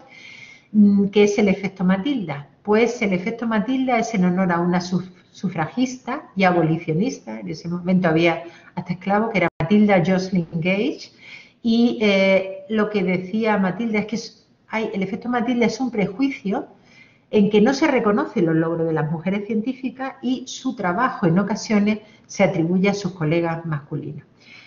¿Qué es el efecto Matilda? Pues el efecto Matilda es en honor a una sufragista y abolicionista, en ese momento había hasta esclavos, que era Matilda Jocelyn Gage, y eh, lo que decía Matilda es que es, hay, el efecto Matilda es un prejuicio en que no se reconocen los logros de las mujeres científicas y su trabajo en ocasiones se atribuye a sus colegas masculinos.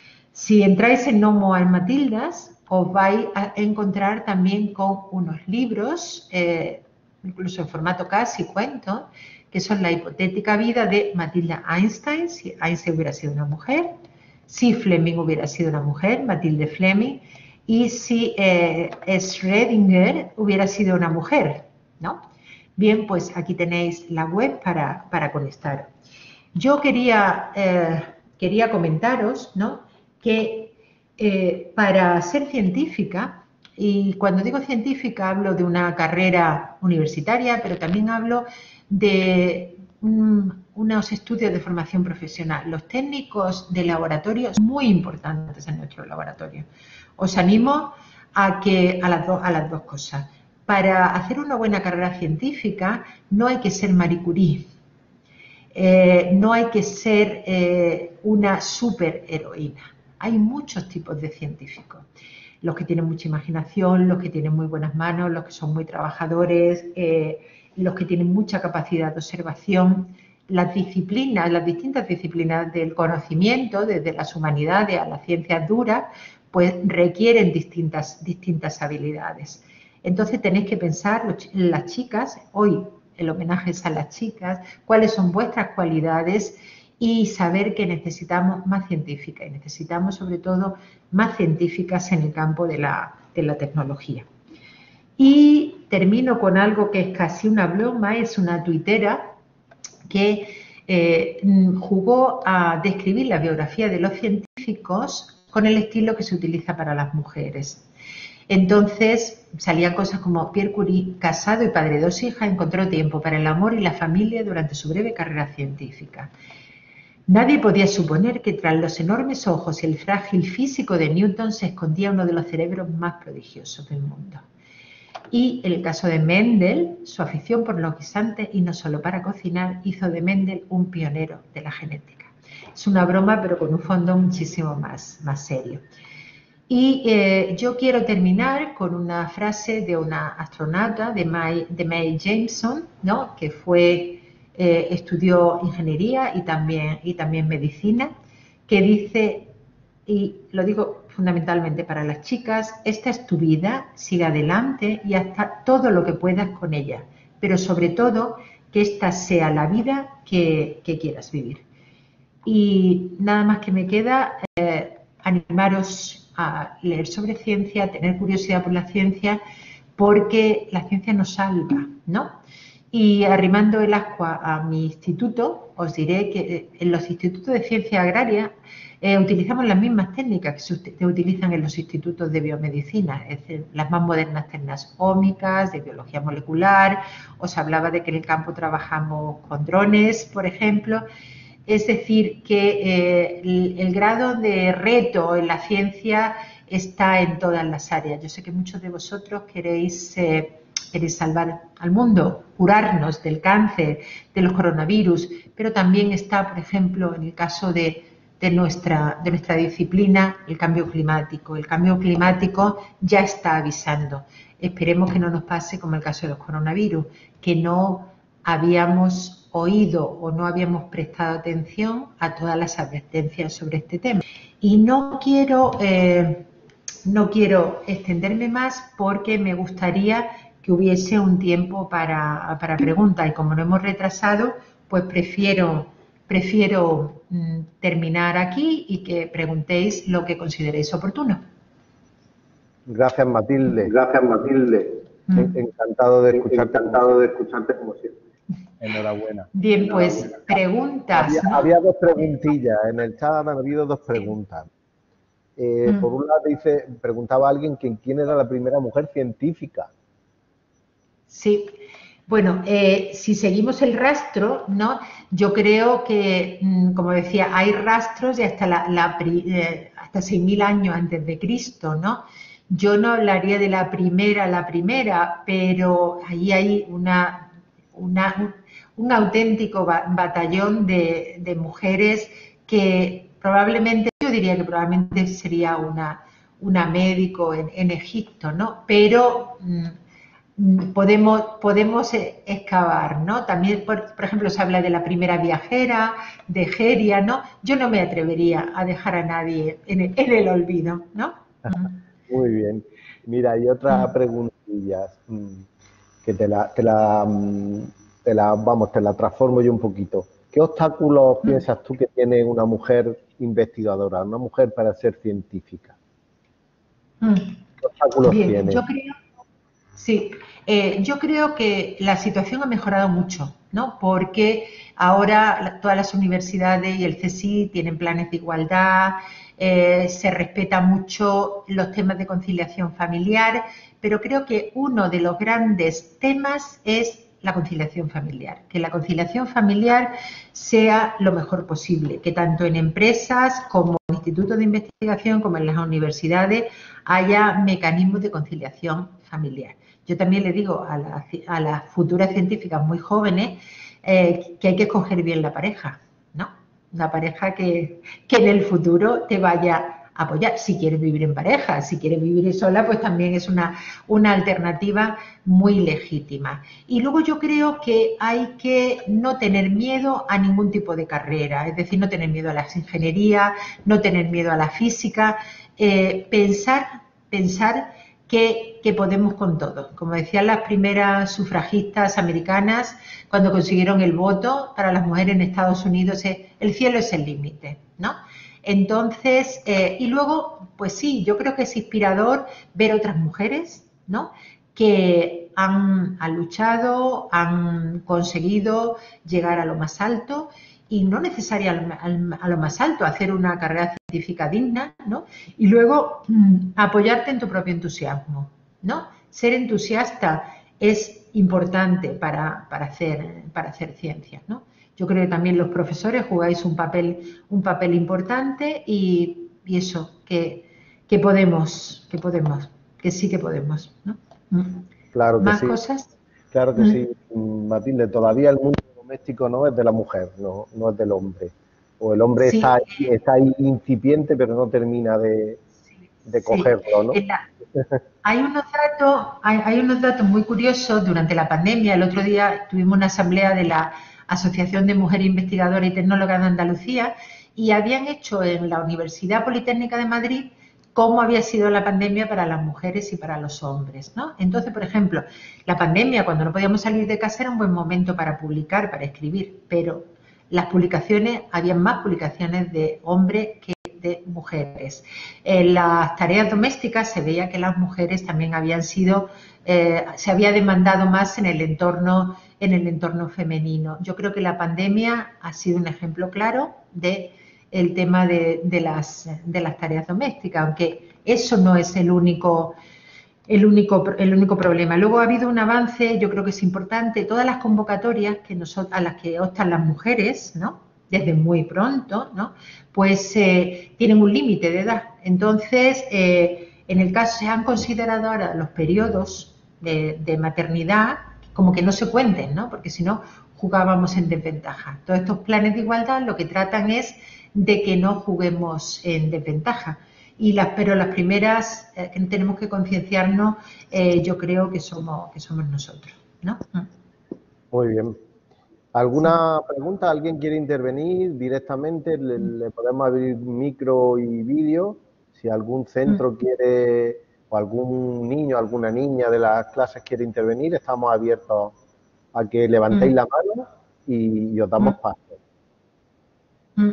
Si entráis en No More Matildas, os vais a encontrar también con unos libros, eh, incluso en formato casi cuento, que son La hipotética vida de Matilda Einstein, si Einstein hubiera sido una mujer, si Fleming hubiera sido una mujer, Matilde Fleming, y si eh, Schrödinger hubiera sido una mujer, ¿no? Bien, pues aquí tenéis la web para, para conectar. Yo quería, eh, quería comentaros, ¿no?, que eh, para ser científica, y cuando digo científica hablo de una carrera universitaria, pero también hablo de un, unos estudios de formación profesional. Los técnicos de laboratorio son muy importantes en nuestro laboratorio. Os animo a, que, a, las, do, a las dos cosas. Para hacer una buena carrera científica no hay que ser Marie Curie, eh, no hay que ser eh, una superheroína. Hay muchos tipos de científicos, los que tienen mucha imaginación, los que tienen muy buenas manos, los que son muy trabajadores, eh, los que tienen mucha capacidad de observación. Las disciplinas, las distintas disciplinas del conocimiento, desde las humanidades a las ciencias duras, pues requieren distintas, distintas habilidades. Entonces tenéis que pensar, las chicas, hoy el homenaje es a las chicas, cuáles son vuestras cualidades y saber que necesitamos más científicas y necesitamos sobre todo más científicas en el campo de la, de la tecnología. Y termino con algo que es casi una broma, es una tuitera que eh, jugó a describir la biografía de los científicos con el estilo que se utiliza para las mujeres. Entonces salían cosas como Pierre Curie, casado y padre de dos hijas, encontró tiempo para el amor y la familia durante su breve carrera científica. Nadie podía suponer que tras los enormes ojos y el frágil físico de Newton se escondía uno de los cerebros más prodigiosos del mundo. Y en el caso de Mendel, su afición por los guisantes y no solo para cocinar hizo de Mendel un pionero de la genética. Es una broma, pero con un fondo muchísimo más, más serio. Y eh, yo quiero terminar con una frase de una astronauta, de Mae, de Mae Jemison, ¿no?, que fue, eh, estudió ingeniería y también, y también medicina, que dice, y lo digo fundamentalmente para las chicas, esta es tu vida, sigue adelante y haz todo lo que puedas con ella, pero sobre todo que esta sea la vida que, que quieras vivir. Y nada más que me queda, eh, animaros a leer sobre ciencia, a tener curiosidad por la ciencia, porque la ciencia nos salva, ¿no? Y arrimando el ascua a mi instituto, os diré que en los institutos de ciencia agraria eh, utilizamos las mismas técnicas que se utilizan en los institutos de biomedicina, es decir, las más modernas técnicas ómicas, de biología molecular. Os hablaba de que en el campo trabajamos con drones, por ejemplo. Es decir, que eh, el, el grado de reto en la ciencia está en todas las áreas. Yo sé que muchos de vosotros queréis... Eh, queréis salvar al mundo, curarnos del cáncer, de los coronavirus, pero también está, por ejemplo, en el caso de, de, nuestra, de nuestra disciplina, el cambio climático. El cambio climático ya está avisando. Esperemos que no nos pase como el caso de los coronavirus, que no habíamos oído o no habíamos prestado atención a todas las advertencias sobre este tema. Y no quiero, eh, no quiero extenderme más porque me gustaría que hubiese un tiempo para, para preguntas, y como no hemos retrasado, pues prefiero, prefiero mm, terminar aquí y que preguntéis lo que consideréis oportuno.
Gracias, Matilde.
Gracias, Matilde.
Mm. Encantado de escucharte.
Encantado de escucharte como siempre.
Enhorabuena.
Bien, pues Enhorabuena. preguntas.
Había,
¿no?
había dos preguntillas. En el chat han habido dos preguntas. Eh, mm. Por un lado dice, preguntaba alguien que quién era la primera mujer científica.
Sí, bueno, eh, si seguimos el rastro, ¿no? Yo creo que, como decía, hay rastros de hasta, la, la, eh, hasta seis mil años antes de Cristo, ¿no? Yo no hablaría de la primera, la primera, pero ahí hay una, una, un, un auténtico batallón de, de mujeres que probablemente, yo diría que probablemente sería una, una médico en, en Egipto, ¿no? Pero... Podemos, podemos excavar, ¿no? También, por, por ejemplo, se habla de la primera viajera, de Geria, ¿no? Yo no me atrevería a dejar a nadie en el, en el olvido, ¿no?
Muy bien. Mira, hay otra preguntilla que te la, te la, te la, vamos, te la transformo yo un poquito. ¿Qué obstáculos mm. piensas tú que tiene una mujer investigadora, una mujer para ser científica?
Mm.
¿Qué obstáculos
Bien,
tiene?
Yo creo... Sí, eh, yo creo que la situación ha mejorado mucho, ¿no? Porque ahora todas las universidades y el C S I tienen planes de igualdad, eh, se respeta mucho los temas de conciliación familiar, pero creo que uno de los grandes temas es la conciliación familiar, que la conciliación familiar sea lo mejor posible, que tanto en empresas como en institutos de investigación como en las universidades haya mecanismos de conciliación familiar. Yo también le digo a, la, a las futuras científicas muy jóvenes eh, que hay que escoger bien la pareja, ¿no? Una pareja que, que en el futuro te vaya a apoyar. Si quieres vivir en pareja, si quieres vivir sola, pues también es una, una alternativa muy legítima. Y luego yo creo que hay que no tener miedo a ningún tipo de carrera, es decir, no tener miedo a las ingenierías, no tener miedo a la física, eh, pensar, pensar Que, que podemos con todo. Como decían las primeras sufragistas americanas cuando consiguieron el voto para las mujeres en Estados Unidos, es, el cielo es el límite, ¿no? Entonces, eh, y luego, pues sí, yo creo que es inspirador ver otras mujeres, ¿no? Que han, han luchado, han conseguido llegar a lo más alto y no necesariamente a lo más alto, hacer una carrera científica digna, ¿no? Y luego mmm, apoyarte en tu propio entusiasmo, ¿no? Ser entusiasta es importante para, para, hacer, para hacer ciencia, ¿no? Yo creo que también los profesores jugáis un papel, un papel importante y, y eso, que, que podemos, que podemos, que sí que podemos, ¿no?
Claro que
¿Más
sí.
cosas?
Claro que mm. sí, Matilde, todavía el mundo doméstico no es de la mujer, no, no es del hombre. O el hombre sí. está, ahí, está ahí incipiente, pero no termina de, de cogerlo, ¿no?
La, hay, unos datos, hay, hay unos datos muy curiosos durante la pandemia. El otro día tuvimos una asamblea de la Asociación de Mujeres Investigadoras y Tecnólogas de Andalucía y habían hecho en la Universidad Politécnica de Madrid cómo había sido la pandemia para las mujeres y para los hombres, ¿no? Entonces, por ejemplo, la pandemia, cuando no podíamos salir de casa, era un buen momento para publicar, para escribir, pero las publicaciones, había más publicaciones de hombres que mayormente mujeres. En las tareas domésticas se veía que las mujeres también habían sido, eh, se había demandado más en el entorno, en el entorno femenino. Yo creo que la pandemia ha sido un ejemplo claro de el tema de, de, las, de las tareas domésticas, aunque eso no es el único, el, único, el único problema. Luego ha habido un avance, yo creo que es importante, todas las convocatorias que nosotros, a las que optan las mujeres, ¿no?, desde muy pronto, ¿no?, pues eh, tienen un límite de edad. Entonces, eh, en el caso se han considerado ahora los periodos de, de maternidad como que no se cuenten, ¿no?, porque si no jugábamos en desventaja. Todos estos planes de igualdad lo que tratan es de que no juguemos en desventaja. Y las, pero las primeras eh, que tenemos que concienciarnos, eh, yo creo que somos, que somos nosotros, ¿no?
Muy bien. ¿Alguna sí. pregunta? ¿Alguien quiere intervenir directamente? Le, le podemos abrir micro y vídeo. Si algún centro mm. quiere, o algún niño, alguna niña de las clases quiere intervenir, estamos abiertos a que levantéis mm. la mano y, y os damos mm. paso. Mm.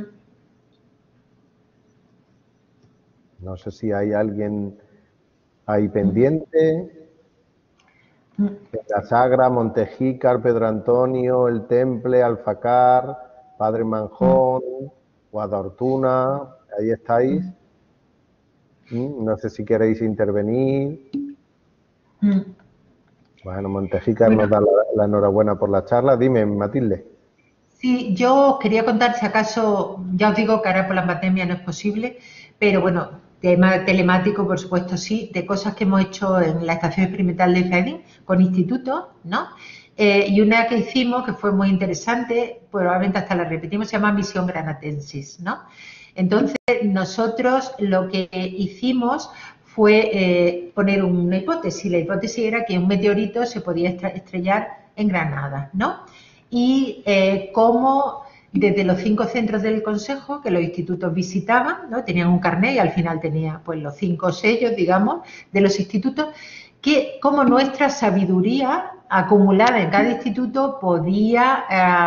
No sé si hay alguien ahí pendiente. La Sagra, Montejícar, Pedro Antonio, El Temple, Alfacar, Padre Manjón, Guadalhortuna, ahí estáis. No sé si queréis intervenir. Bueno, Montejícar bueno. nos da la, la enhorabuena por la charla. Dime, Matilde.
Sí, yo quería contar, si acaso, ya os digo que ahora por la pandemia no es posible, pero bueno, tema telemático, por supuesto, sí, de cosas que hemos hecho en la estación experimental de FEDIN con institutos, ¿no? Eh, y una que hicimos que fue muy interesante, probablemente hasta la repetimos, se llama Misión Granatensis, ¿no? Entonces, nosotros lo que hicimos fue eh, poner una hipótesis. La hipótesis era que un meteorito se podía estrellar en Granada, ¿no? Y eh, cómo desde los cinco centros del Consejo que los institutos visitaban, ¿no?, tenían un carnet y al final tenía pues los cinco sellos, digamos, de los institutos, que como nuestra sabiduría acumulada en cada instituto podía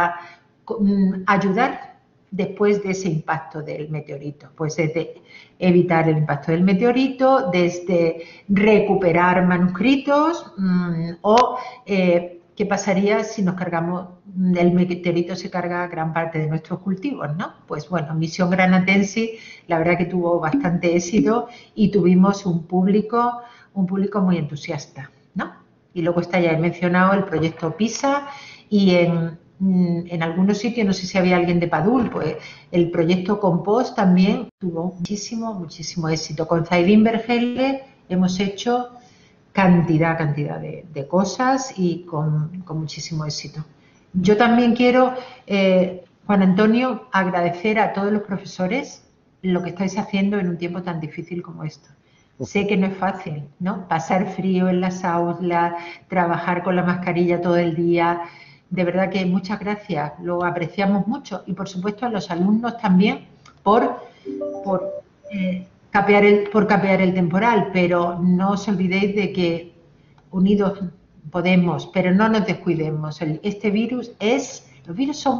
eh, ayudar después de ese impacto del meteorito, pues desde evitar el impacto del meteorito, desde recuperar manuscritos mmm, o eh, ¿qué pasaría si nos cargamos, el meteorito se carga gran parte de nuestros cultivos, ¿no? Pues bueno, Misión Granatensis, la verdad que tuvo bastante éxito y tuvimos un público, un público muy entusiasta, ¿no? Y luego está, ya he mencionado, el proyecto PISA y en, en algunos sitios, no sé si había alguien de Padul, pues el proyecto Compost también tuvo muchísimo, muchísimo éxito. Con Zaidín Vergelle hemos hecho cantidad, cantidad de, de cosas y con, con muchísimo éxito. Yo también quiero, eh, Juan Antonio, agradecer a todos los profesores lo que estáis haciendo en un tiempo tan difícil como esto. Sé que no es fácil, ¿no? Pasar frío en las aulas, trabajar con la mascarilla todo el día. De verdad que muchas gracias, lo apreciamos mucho. Y por supuesto a los alumnos también por... por eh, Capear el, por capear el temporal, pero no os olvidéis de que unidos podemos, pero no nos descuidemos. El, este virus es, los virus son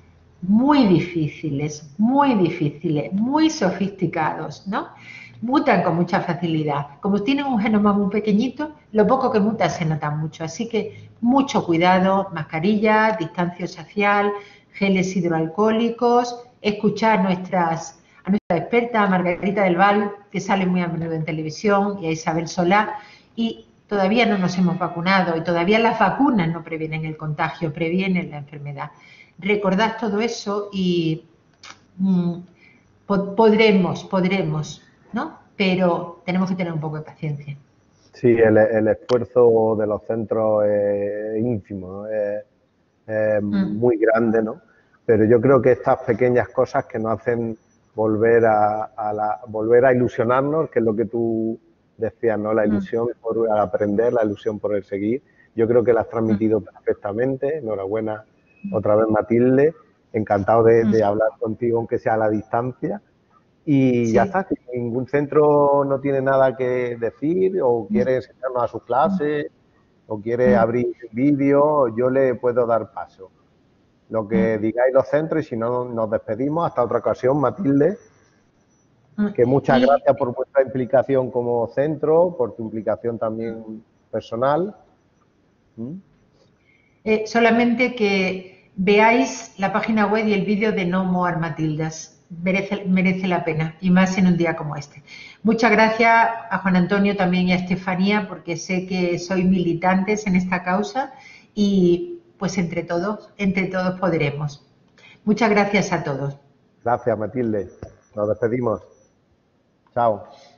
muy difíciles, muy difíciles, muy sofisticados, ¿no? Mutan con mucha facilidad. Como tienen un genoma muy pequeñito, lo poco que muta se nota mucho. Así que mucho cuidado, mascarilla, distancia social, geles hidroalcohólicos, escuchar nuestras... a nuestra experta, a Margarita del Val, que sale muy a menudo en televisión, y a Isabel Solá, y todavía no nos hemos vacunado, y todavía las vacunas no previenen el contagio, previenen la enfermedad. Recordad todo eso y mmm, podremos, podremos, ¿no? Pero tenemos que tener un poco de paciencia.
Sí, el, el esfuerzo de los centros es ínfimo, ¿no? es, es mm. muy grande, ¿no? Pero yo creo que estas pequeñas cosas que nos hacen volver a, a la, volver a ilusionarnos, que es lo que tú decías, ¿no? La ilusión mm. por aprender, la ilusión por el seguir. Yo creo que la has transmitido mm. perfectamente. Enhorabuena otra vez, Matilde. Encantado de, mm. de hablar contigo, aunque sea a la distancia. Y sí. ya está. Si ningún centro no tiene nada que decir o quiere enseñarnos a sus clases mm. o quiere mm. abrir vídeo, yo le puedo dar paso. Lo que digáis los centros, y si no nos despedimos hasta otra ocasión, Matilde. Que muchas
y,
gracias por vuestra implicación como centro, por tu implicación también personal. ¿Mm?
Eh, solamente que veáis la página web y el vídeo de No More Matildas. Merece, merece la pena, y más en un día como este. Muchas gracias a Juan Antonio también y a Estefanía, porque sé que sois militantes en esta causa y pues entre todos, entre todos podremos. Muchas gracias a todos.
Gracias, Matilde. Nos despedimos. Chao.